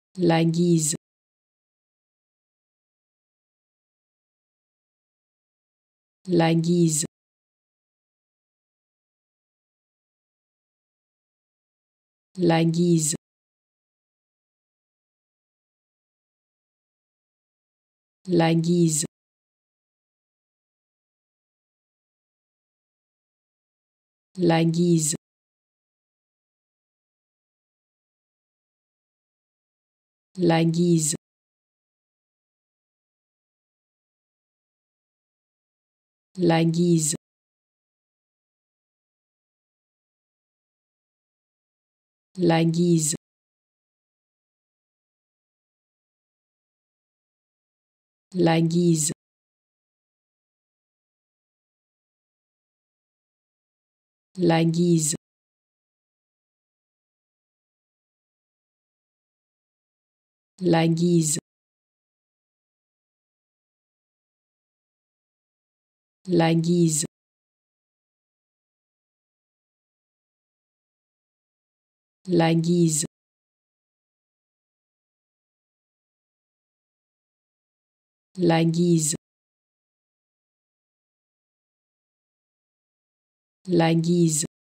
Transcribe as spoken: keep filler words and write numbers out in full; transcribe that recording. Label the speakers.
Speaker 1: la guise, la guise, la guise, la guise, la guise, la guise, la guise, la guise, la guise, la guise, la guise, la guise, la guise, la guise, la guise.